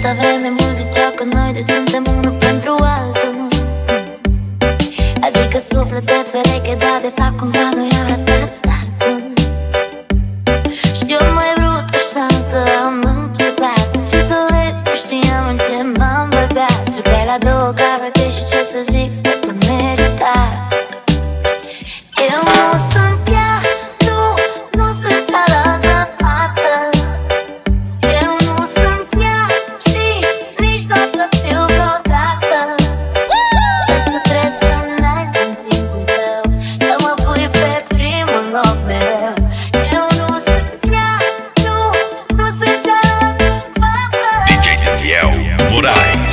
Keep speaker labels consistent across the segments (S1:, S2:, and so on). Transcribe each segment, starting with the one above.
S1: multă vreme mulți ziceau că noi doi suntem unul pentru altul, adică suflete pereche, dar de fapt cumva noi am ratat startul. Și eu mai vrut o șansă, am întrebat ce să vezi, nu știam în ce m-am băgat. Și pe la drogare, și ce să zic, sper că meritat. Eu nu sunt ea, tu nu sunt cealaltă fată. Eu nu sunt ea și nici n-o să fiu vreodată. Însă trebuie să-mi ai timpul tău, să mă pui pe primul loc mereu. Eu nu sunt ea, tu nu sunt cealaltă fată.
S2: DJ Daniel Moraes.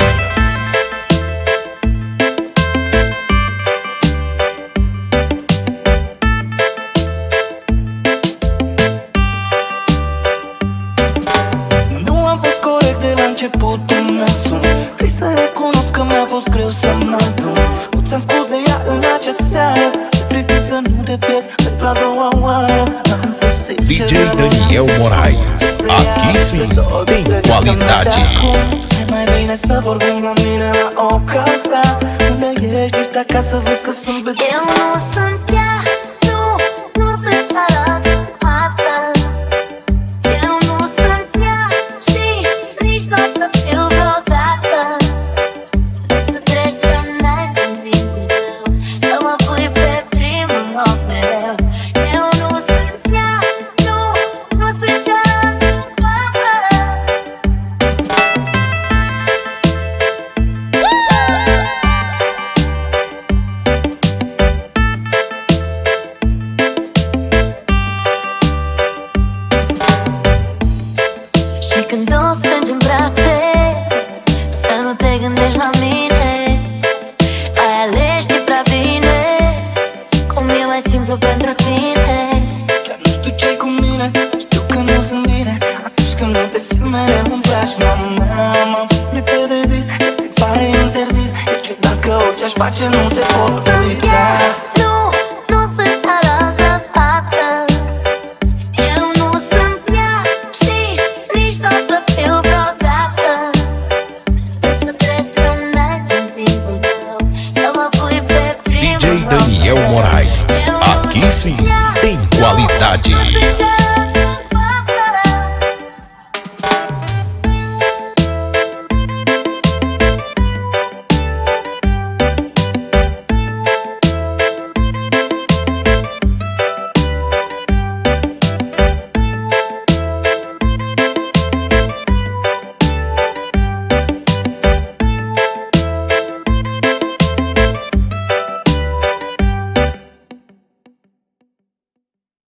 S3: Începutul meu sun, trebuie să recunosc că mi-a fost greu să mă adun. Nu ți-am spus de ea în acea seară, e frică să nu te pierd pentru a doua oară.
S2: DJ Daniel Moraes, aqui sim tem qualidade.
S3: E mai bine să vorbim la mine la o cafea. Unde ești acasă, vezi că sunt pe tine.
S1: Eu nu sunt ea, tu nu sunt cealaltă fată. Eu nu sunt ea și nici n-o să fiu vreodată. Însă trebuie să-mi ai timpul tău, să mă pui pe primul loc mereu. Eu nu sunt ea, tu nu sunt cealaltă fată. Și când o strângi în brațe, să nu te gândești la mine. Ai alegi de prea bine, cum e mai simplu pentru tine.
S3: Chiar nu știu ce-i cu mine, știu că nu sunt bine. Atunci când nu te simt mereu în preajma mea, m-am pus pe de vis și te pare interzis. E ciudat că orice aș face nu te pot uita.